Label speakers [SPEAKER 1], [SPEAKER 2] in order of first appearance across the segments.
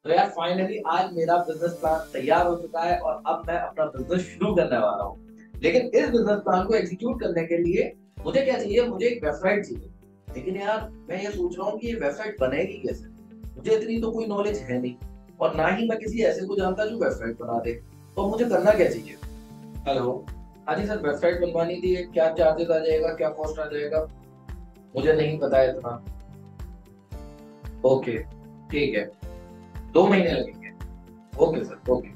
[SPEAKER 1] तो यार फाइनली आज मेरा बिजनेस प्लान तैयार हो चुका है और अब मैं अपना बिजनेस शुरू करने वाला हूँ। लेकिन इस बिजनेस प्लान को एग्जीक्यूट करने के लिए मुझे क्या चाहिए, मुझे एक वेबसाइट चाहिए। लेकिन यार मैं ये सोच रहा हूँ कि ये वेबसाइट बनेगी कैसे। मुझे इतनी तो कोई नॉलेज है नहीं और ना ही मैं किसी ऐसे को जानता जो वेबसाइट बना दे। तो मुझे करना क्या चाहिए। हेलो। हाँ जी सर, वेबसाइट बनवानी थी, क्या चार्जेस आ जाएगा, क्या कॉस्ट आ जाएगा। मुझे नहीं पता है इतना। ओके, ठीक है। 2 महीने लगेंगे। Okay sir, okay.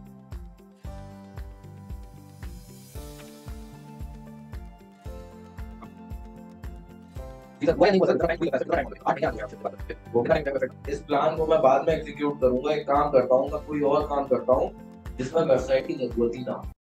[SPEAKER 1] जी सर, वो नहीं हुआ सर, इतना टाइम कोई पैसे, इतना टाइम लगेगा, 8 महीने आ गए आपसे बात करते। वो कितना टाइम का वेबसाइट, इस प्लान को मैं बाद में एग्जीक्यूट करूंगा। एक काम करता हूँ, मैं कोई और काम करता हूँ जिसमें वेबसाइट की जरूरत ही ना हो।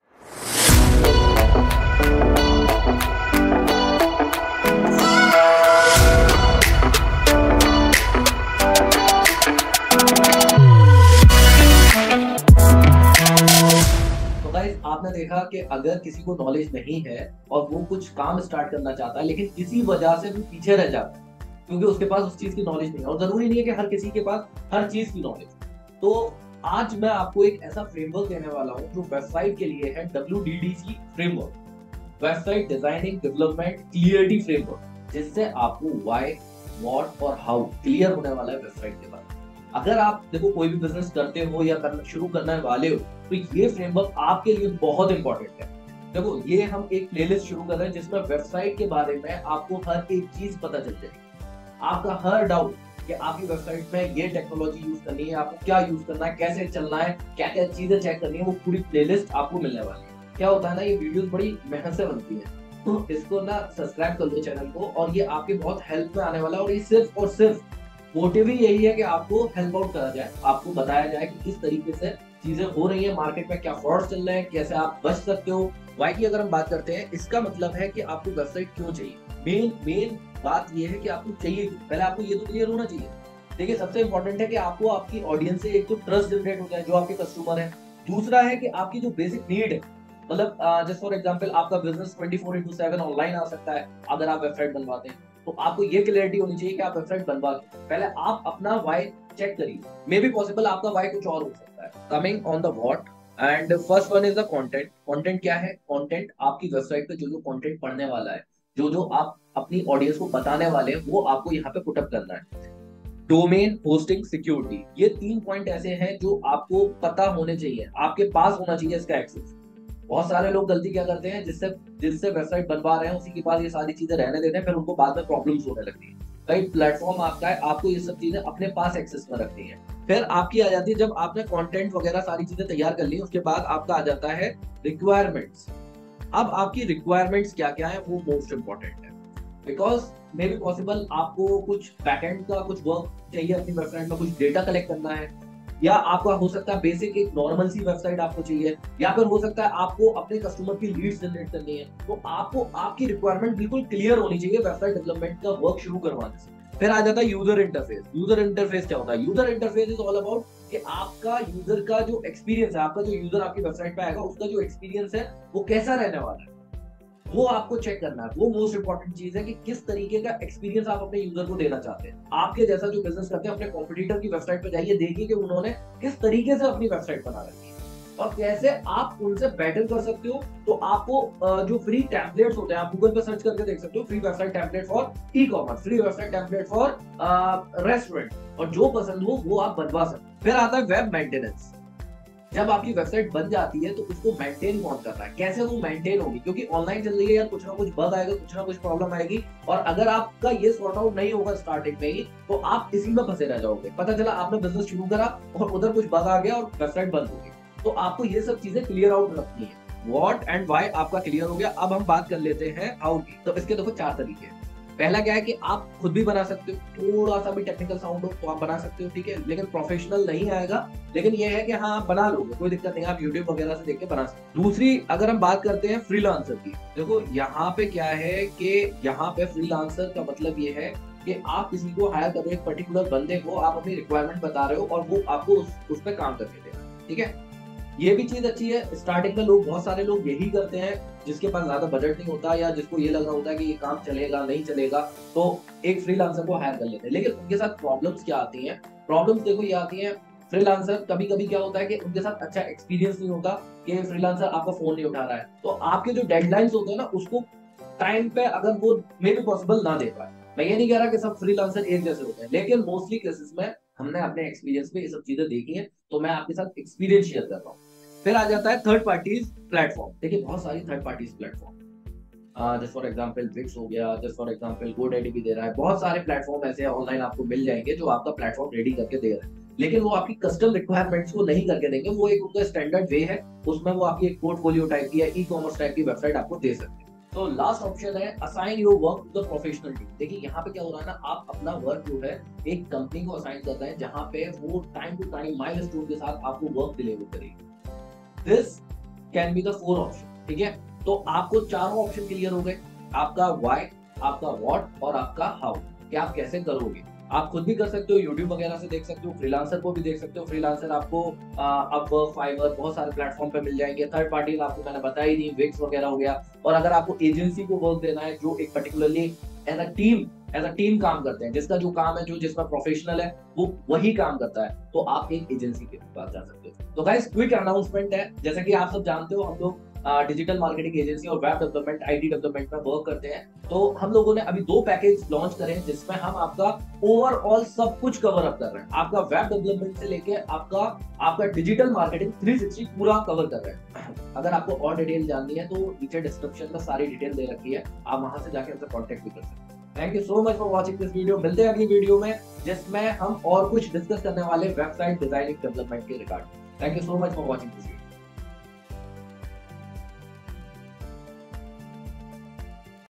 [SPEAKER 1] तो गाइस, आपने देखा कि अगर किसी को नॉलेज नहीं है और वो कुछ काम स्टार्ट करना चाहता है लेकिन किसी वजह से वो पीछे रह जाता है क्योंकि उसके पास उस चीज की नॉलेज नहीं है, और जरूरी नहीं है कि हर किसी के पास हर चीज की नॉलेज। तो आज मैं आपको एक ऐसा फ्रेमवर्क देने वाला हूं जो वेबसाइट के लिए है, WDDC framework, website designing development clarity framework, जिससे आपको व्हाई, व्हाट और हाउ क्लियर होने वाला है वेबसाइट के बारे में। अगर आप देखो कोई भी बिजनेस करते हो या शुरू करने वाले हो तो ये फ्रेमवर्क आपके लिए बहुत इंपॉर्टेंट है। देखो, ये हम एक प्लेलिस्ट शुरू कर रहे हैं जिसमें वेबसाइट के बारे में आपको हर एक चीज पता चल जाएगी। आपका हर डाउट कि आपकी वेबसाइट में ये टेक्नोलॉजी यूज करनी है, आपको क्या यूज करना है, कैसे चलना है, क्या क्या चीजें चेक करनी है, वो पूरी प्लेलिस्ट आपको मिलने वाली है। क्या होता है ना, ये वीडियोस बड़ी मेहनत से बनती है, तो इसको ना सब्सक्राइब कर लो चैनल को, और ये आपके बहुत हेल्प में आने वाला है। और ये सिर्फ और सिर्फ मोटिव ही यही है कि आपको हेल्प आउट करा जाए, आपको बताया जाए कि किस तरीके से चीजें हो रही है मार्केट में, क्या फ्रॉड चल रहे हैं, कैसे आप बच सकते हो। वाई की अगर हम बात करते हैं, इसका मतलब है कि आपको वेबसाइट क्यों चाहिए। मेन मेन बात ये है कि आपको चाहिए क्यों। पहले आपको ये तो क्लियर होना चाहिए। देखिए, सबसे इंपॉर्टेंट है कि आपको आपकी ऑडियंस से एक तो ट्रस्ट जनरेट होता है, जो आपके कस्टमर है। दूसरा है कि आपकी जो बेसिक नीड है, मतलब जस्ट फॉर एग्जांपल आपका बिजनेस 24/7 ऑनलाइन आ सकता है अगर आप वेबसाइट बनवाते हैं। तो आपको ये क्लियरिटी होनी चाहिए कि आप वेबसाइट बनवा के पहले आप अपना वाई चेक करिए। मे बी पॉसिबल आपका वाई कुछ और हो सकता है। Coming on the what, and first one is the content. Content क्या है? कंटेंट आपकी वेबसाइट पे जो जो कंटेंट पढ़ने वाला है, जो जो आप अपनी ऑडियंस को बताने वाले हैं, वो आपको यहाँ पे पुटअप करना है। डोमेन, होस्टिंग, सिक्योरिटी, ये 3 पॉइंट ऐसे हैं जो आपको पता होने चाहिए, आपके पास होना चाहिए इसका एक्सेस। बहुत सारे लोग गलती क्या करते हैं, जिससे जिससे वेबसाइट बनवा रहे हैं उसी के पास ये सारी चीजें रहने देते हैं, फिर उनको बाद में प्रॉब्लम्स होने लगती है। कई प्लेटफॉर्म आपका है, आपको ये सब चीजें अपने पास एक्सेस में रखनी है। फिर आपकी आ जाती है, जब आपने कंटेंट वगैरह सारी चीजें तैयार कर ली, उसके बाद आपका आ जाता है रिक्वायरमेंट्स। अब आपकी रिक्वायरमेंट्स क्या क्या है, वो मोस्ट इंपॉर्टेंट है। बिकॉज मे बी पॉसिबल आपको कुछ बैकएंड का कुछ वर्क चाहिए, अपनी वेबसाइट में कुछ डेटा कलेक्ट करना है, या आपका हो सकता है बेसिक एक नॉर्मल सी वेबसाइट आपको चाहिए, या फिर हो सकता है आपको अपने कस्टमर की लीड्स जनरेट करनी है। तो आपको आपकी रिक्वायरमेंट बिल्कुल क्लियर होनी चाहिए वेबसाइट डेवलपमेंट का वर्क शुरू करवाने से। फिर आ जाता है यूजर इंटरफेस। यूजर इंटरफेस क्या होता है? User interface is all about कि आपका यूजर का जो एक्सपीरियंस है, आपका जो यूजर आपकी वेबसाइट पे आएगा, उसका जो एक्सपीरियंस है वो कैसा रहने वाला है, वो आपको चेक करना है। वो मोस्ट इंपॉर्टेंट चीज है कि किस तरीके का एक्सपीरियंस आप अपने यूजर को देना चाहते हैं। आपके जैसा जो बिजनेस करते हैं, अपने कॉम्पिटिटर की वेबसाइट पर जाइए, देखिए कि उन्होंने किस तरीके से अपनी वेबसाइट बना रखी है और कैसे आप उनसे बेटर कर सकते हो। तो आपको जो फ्री टेम्पलेट्स होते हैं, आप गूगल पे सर्च करके देख सकते हो, free website template for e commerce, free website template for restaurant, और जो पसंद हो वो आप बनवा सकते हो। फिर आता है वेब मेंटेनेंस। जब आपकी वेबसाइट बन जाती है तो उसको मेंटेन कौन कर रहा है, कैसे वो मेंटेन होगी, क्योंकि ऑनलाइन चल रही है यार, कुछ ना कुछ बग आएगा, कुछ ना कुछ प्रॉब्लम आएगी, और अगर आपका ये सॉर्ट आउट नहीं होगा स्टार्टिंग में ही, तो आप इसी में फंसे रह जाओगे। पता चला आपने बिजनेस शुरू करा और उधर कुछ बग आ गया और वेबसाइट बंद हो गई। तो आपको ये सब चीजें क्लियर आउट रखनी है। व्हाट एंड व्हाई आपका क्लियर हो गया। अब हम बात कर लेते हैं हाउ की। तो इसके देखो 4 तरीके हैं। पहला क्या है कि आप खुद भी बना सकते हो, थोड़ा सा भी टेक्निकल साउंड हो तो आप बना सकते हो, ठीक है, लेकिन प्रोफेशनल नहीं आएगा। लेकिन ये है कि हाँ, आप बना लोगे, कोई दिक्कत नहीं, आप यूट्यूब वगैरह से देख के बना सकते हो। दूसरी, अगर हम बात करते हैं फ्रीलांसर की, देखो यहाँ पे क्या है कि यहाँ पे फ्रीलांसर का मतलब ये है कि आप किसी को हायर कर रहे हो, एक पर्टिकुलर बंदे को आप अपनी रिक्वायरमेंट बता रहे हो और वो आपको उस पर काम करके देगा, ठीक है। ये भी चीज अच्छी है। स्टार्टिंग में लोग, बहुत सारे लोग यही करते हैं, जिसके पास ज्यादा बजट नहीं होता या जिसको ये लग रहा होता है कि ये काम चलेगा नहीं चलेगा, तो एक फ्रीलांसर को हायर कर लेते हैं। लेकिन उनके साथ प्रॉब्लम्स क्या आती हैं? प्रॉब्लम्स देखो ये आती हैं, फ्रीलांसर कभी कभी क्या होता है कि उनके साथ अच्छा एक्सपीरियंस नहीं होता, कि फ्रीलांसर आपका फोन नहीं उठा रहा है, तो आपके जो डेडलाइंस होते हैं ना उसको टाइम पे अगर वो मे बी पॉसिबल ना दे पाए। मैं ये नहीं कह रहा कि सब फ्रीलांसर एक जैसे होते हैं, लेकिन मोस्टली केसेस में हमने अपने एक्सपीरियंस में ये सब चीजें देखी हैं, तो मैं आपके साथ एक्सपीरियंस शेयर कर रहा हूँ। फिर आ जाता है थर्ड पार्टीज प्लेटफॉर्म। देखिए बहुत सारी third parties platform, just for example Wix हो गया, जस्ट फॉर एग्जांपल गोडैडी भी दे रहा है, बहुत सारे प्लेटफॉर्म ऐसे ऑनलाइन आपको मिल जाएंगे जो आपका प्लेटफॉर्म रेडी करके दे रहे हैं, लेकिन वो आपकी कस्टम रिक्वायरमेंट्स को नहीं करके देंगे। वो एक उनका स्टैंडर्ड वे है, उसमें वो आपकी एक पोर्टफोलियो टाइप की या ई कॉमर्स टाइप की वेबसाइट आपको दे सकते हैं। तो लास्ट ऑप्शन है assign your work to the professional team. देखिए यहाँ पे क्या हो रहा है ना, आप अपना वर्क जो है एक कंपनी को असाइन कर रहे हैं, जहां पे वो टाइम टू टाइम माइलस्टोन के साथ आपको वर्क डिलीवर करेगी। This can be the four option, ठीक है। तो आपको चारों ऑप्शन क्लियर हो गए, आपका व्हाई, आपका व्हाट और आपका हाउ, कि आप कैसे करोगे। आप खुद भी कर सकते हो, यूट्यूब वगैरह से देख सकते हो, फ्रीलांसर को भी देख सकते हो। फ्रीलांसर आपको अपवर्क, फाइवर बहुत सारे प्लेटफॉर्म पे मिल जाएंगे। थर्ड पार्टी आपको मैंने बता ही दी, विक्स वगैरह हो गया। और अगर आपको एजेंसी को वर्क देना है जो एक पर्टिकुलरली एज अ टीम काम करते हैं, जिसका जो काम है, जो जिसमें प्रोफेशनल है वो वही काम करता है, तो आप एक एजेंसी के पास जा सकते हो। तो गाइस क्विक अनाउंसमेंट है, जैसा कि आप सब जानते हो हम लोग डिजिटल मार्केटिंग एजेंसी और वेब डेवलपमेंट, आईटी डेवलपमेंट में वर्क करते हैं। तो हम लोगों ने अभी 2 पैकेज लॉन्च करे हैं, जिसमें हम आपका ओवरऑल सब कुछ कवर अप कर रहे हैं। आपका वेब डेवलपमेंट से लेके आपका डिजिटल मार्केटिंग 360 पूरा कवर कर रहे हैं। अगर आपको और डिटेल जाननी है तो नीचे डिस्क्रिप्शन में सारी डिटेल दे रखी है, आप वहां से जाके हमसे कॉन्टेक्ट भी कर सकते हैं। Thank you so much for watching this video. मिलते हैं अगली वीडियो में, जिसमें हम और कुछ डिस्कस करने वाले वेबसाइट डिजाइनिंग डेवलपमेंट के regarding. Thank you so much for watching this video.